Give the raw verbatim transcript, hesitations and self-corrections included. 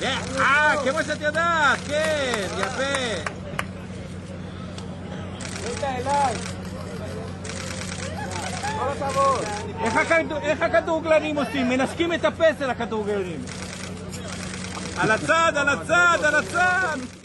אה, כמו שאת יודעת, כן, יפה. רגע אליי. כל הכבוד. איך הכדורגלנים עושים? מנשקים את הפסל הכדורגלנים. על הצד, על הצד, על הצד.